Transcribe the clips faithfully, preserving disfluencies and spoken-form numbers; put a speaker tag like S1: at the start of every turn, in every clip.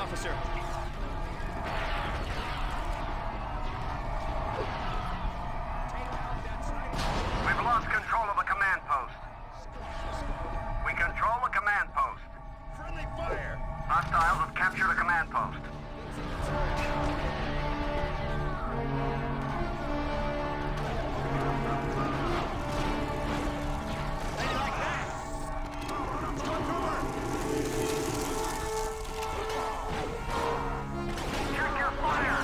S1: officer.
S2: We've lost control of the command post. We control the command post.
S1: Friendly fire!
S2: Hostiles have captured a command post. Check your fire!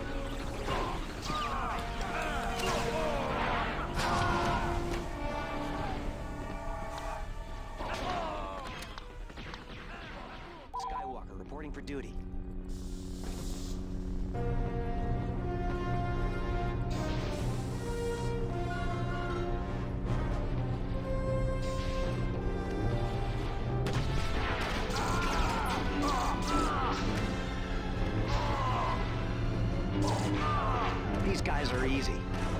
S3: Skywalker reporting for duty. These guys are easy.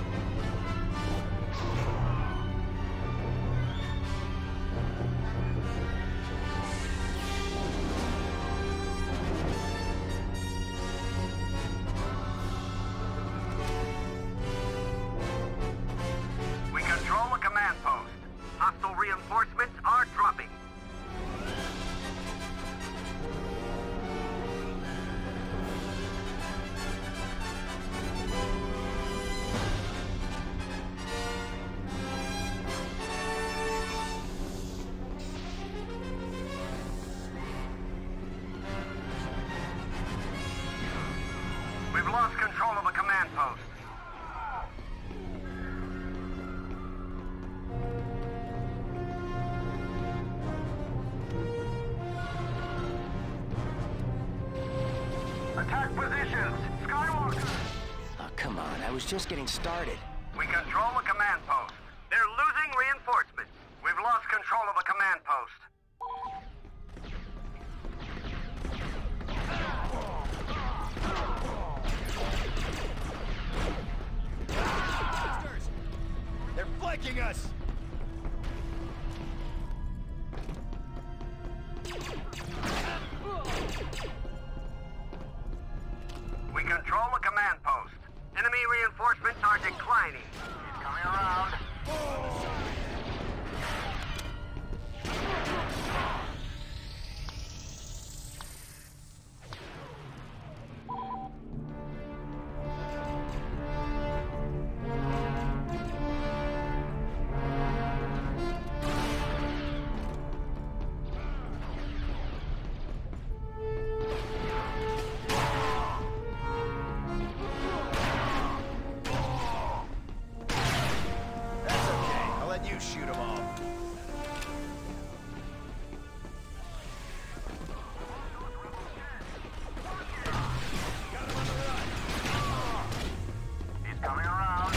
S2: We control the command post. Hostile reinforcements are dropping. We've lost control of the command post. Attack positions! Skywalker!
S3: Oh, come on. I was just getting started.
S2: We control the command post. They're losing reinforcements. We've lost control of the command post.
S1: They're flanking us!
S2: We control the command post. Enemy reinforcements are declining. He's coming around.
S1: I'll let you shoot them all. Got him on the run.
S2: He's coming around.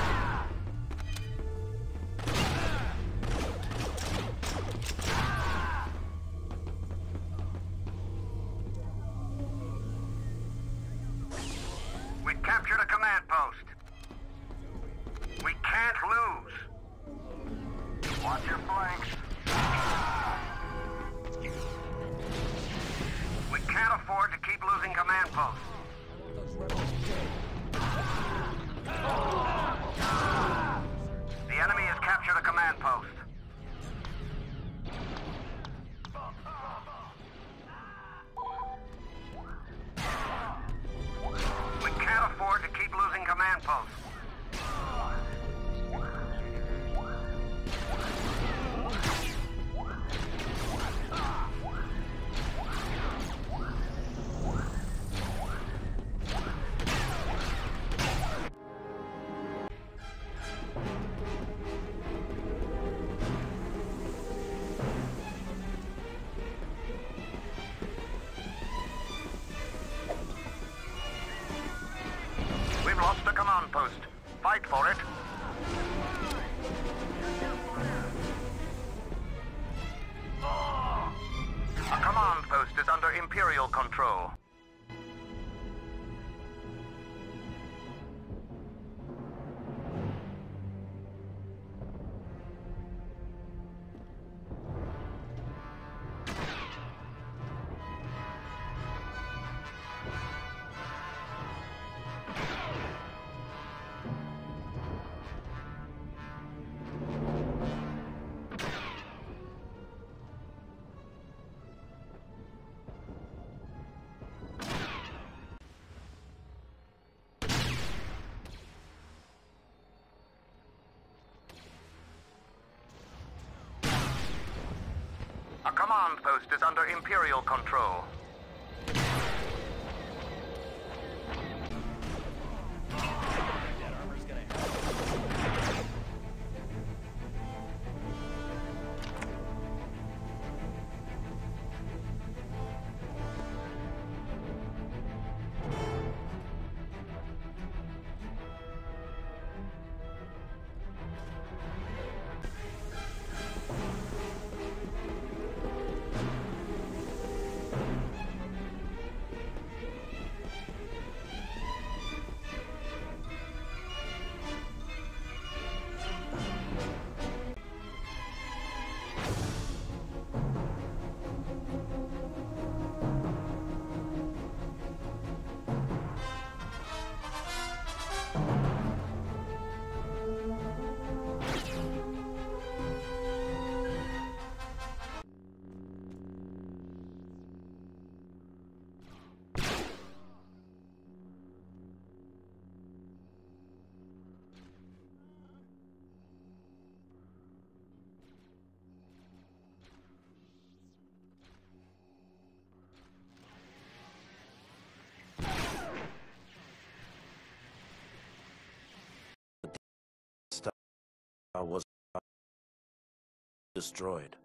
S2: We've captured a command post. We can't lose. Watch your flanks. We can't afford to keep losing command posts. The enemy has captured a command post. We can't afford to keep losing command posts. We've lost the command post. Fight for it. A command post is under Imperial control. command post is under Imperial control.
S1: That armor's gonna help.
S4: Was destroyed.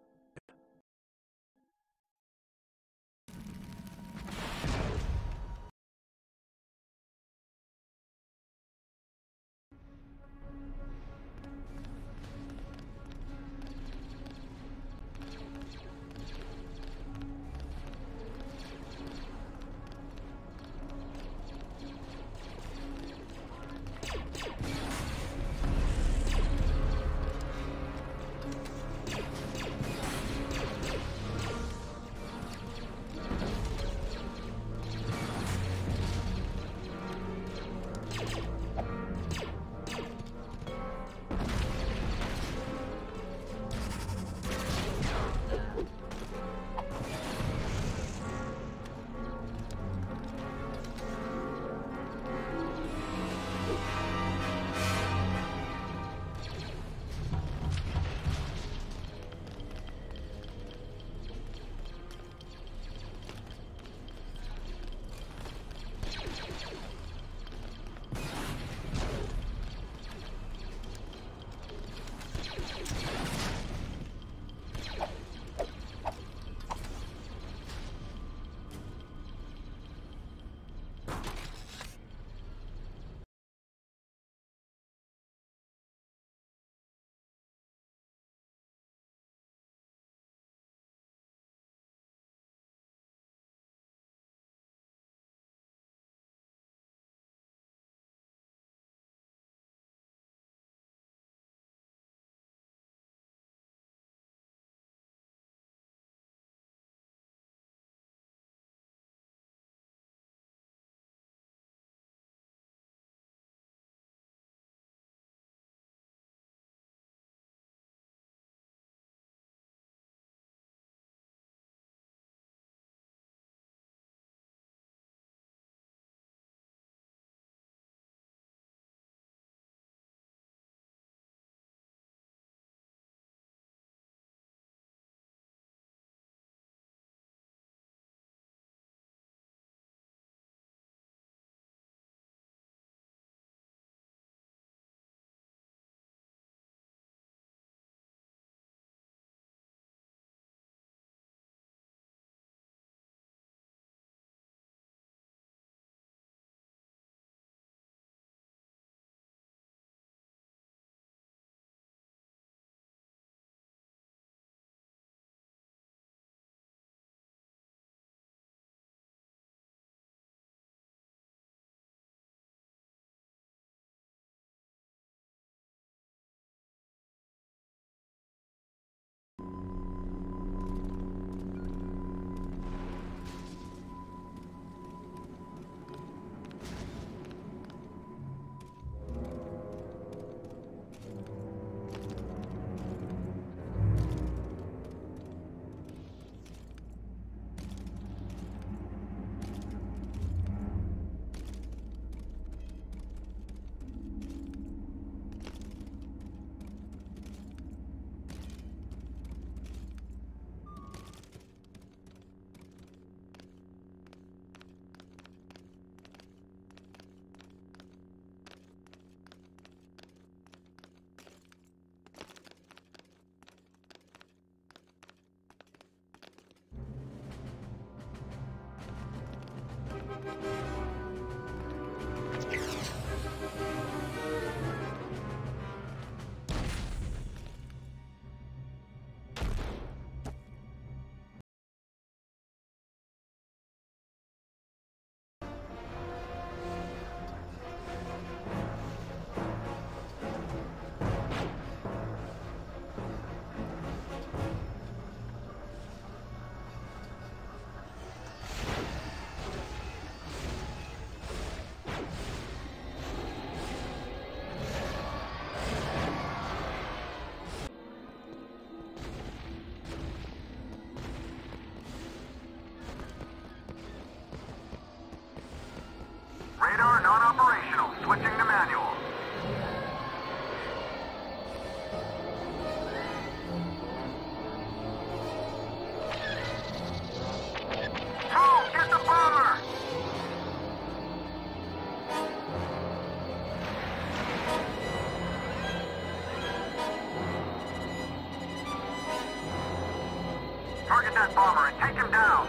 S2: Target that bomber and take him down.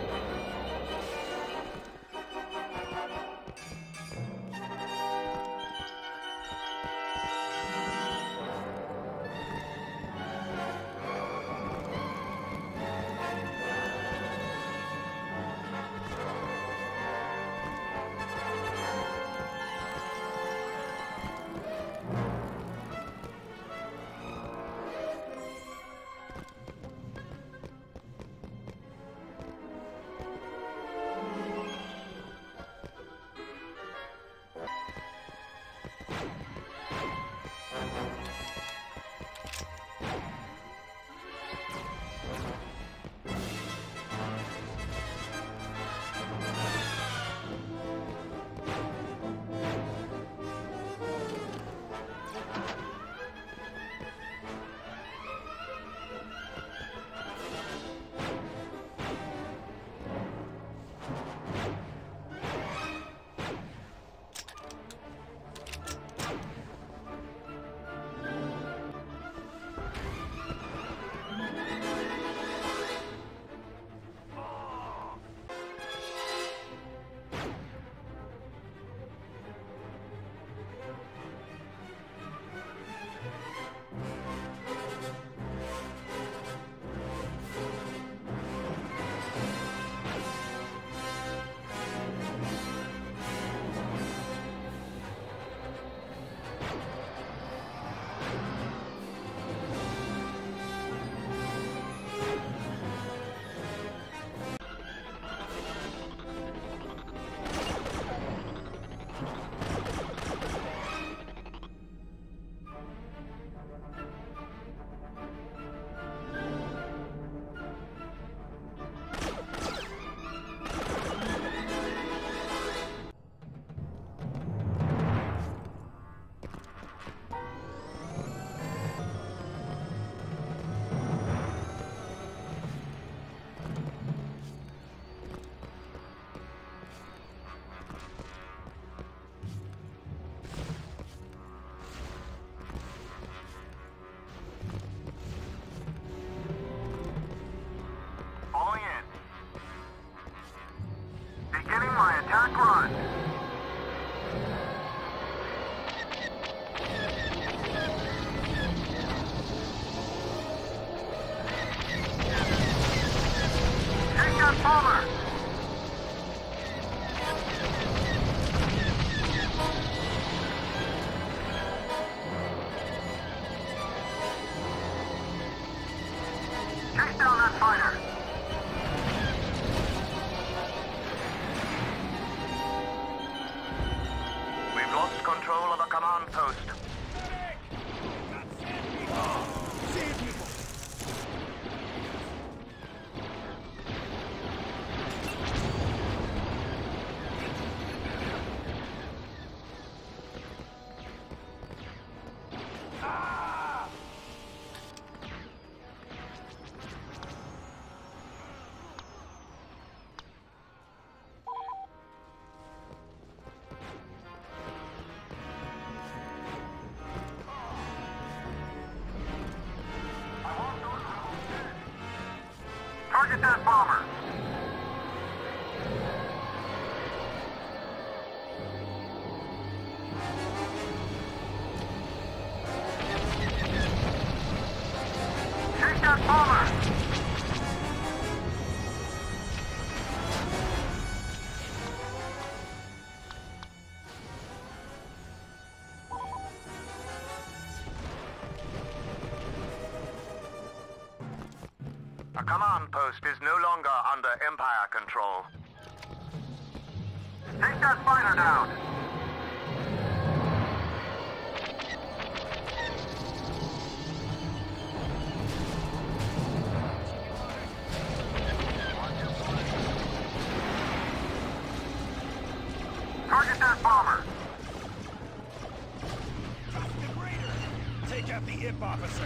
S2: Target that bomber. Take that bomber. A command post is no longer under Empire control. Take that fighter down. Target that bomber.
S1: Take out the I P officer.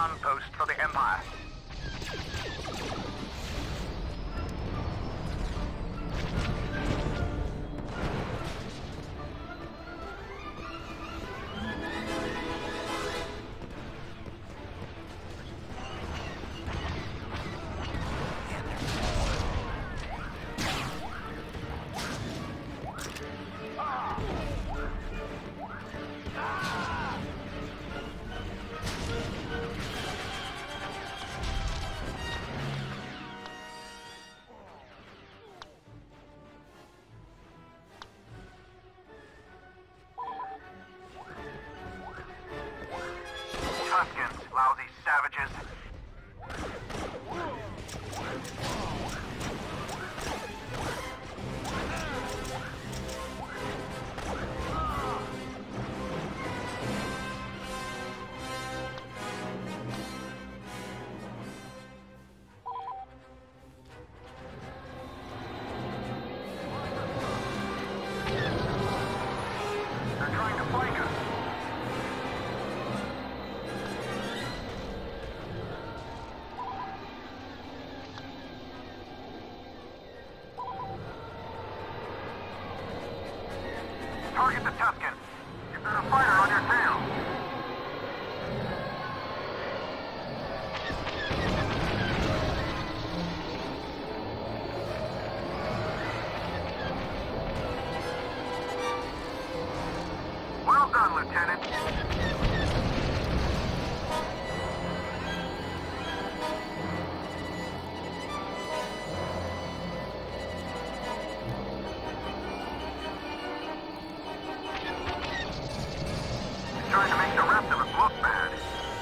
S2: command post for the Empire. Tuskens, lousy savages. They're trying to flank us. Target the Tusken. If there's a fighter on your tail. Well done, Lieutenant. Trying to make the rest of us look bad.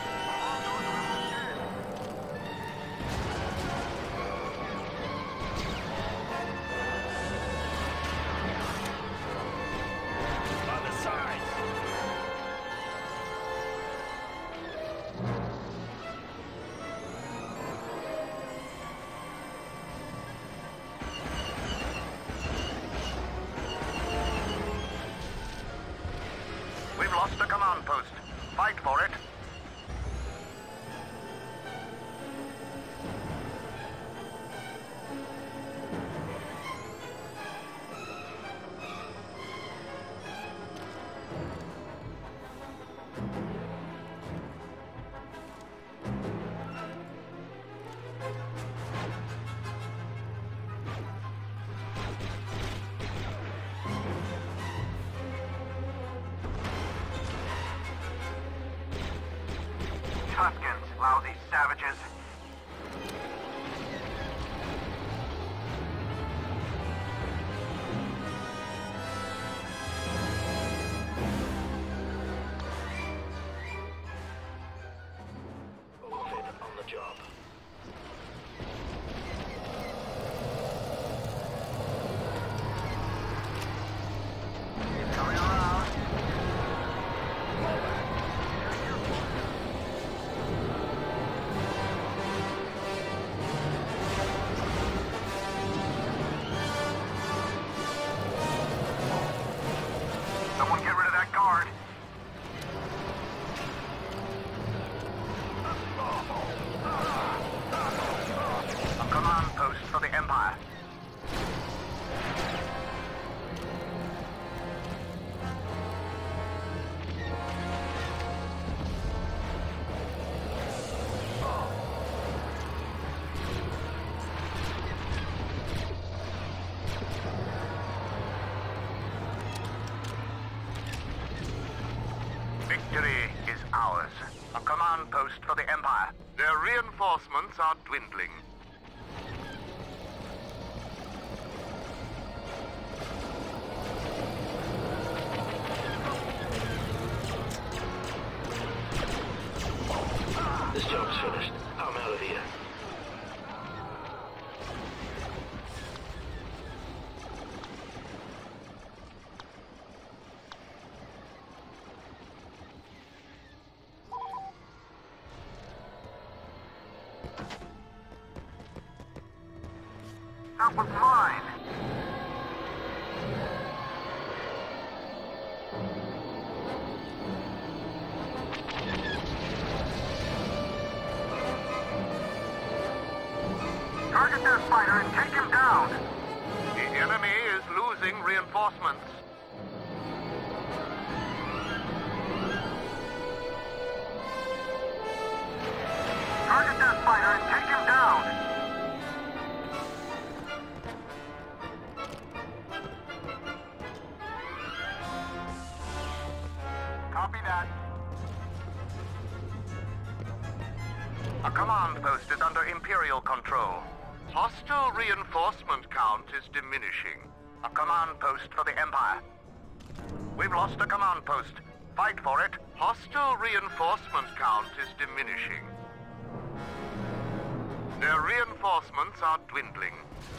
S1: On the sides!
S2: We've lost the command post. Fight for it. Tuskens, lousy savages.
S4: On the job.
S2: Coming around. Someone get rid of that guard. A command post for the Empire. Victory is ours. A command post for the Empire. Their reinforcements are dwindling.
S4: This job's finished. I'm out of here.
S2: That was mine. Target their fighter and take him down.
S5: The enemy is losing reinforcements.
S2: Target their fighter and take him down. Copy that.
S5: A command post is under Imperial control. Hostile reinforcement count is diminishing. A command post for the Empire. We've lost a command post. Fight for it. Hostile reinforcement count is diminishing. Their reinforcements are dwindling.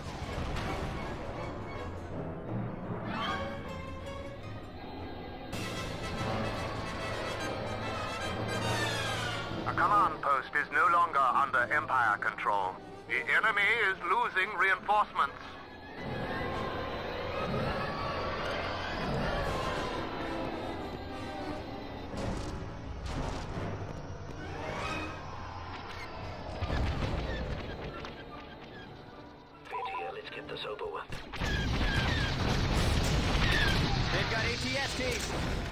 S5: A command post is no longer under Empire control. The enemy is losing reinforcements.
S4: Here, let's get this over with.
S3: They've got A T S Ts.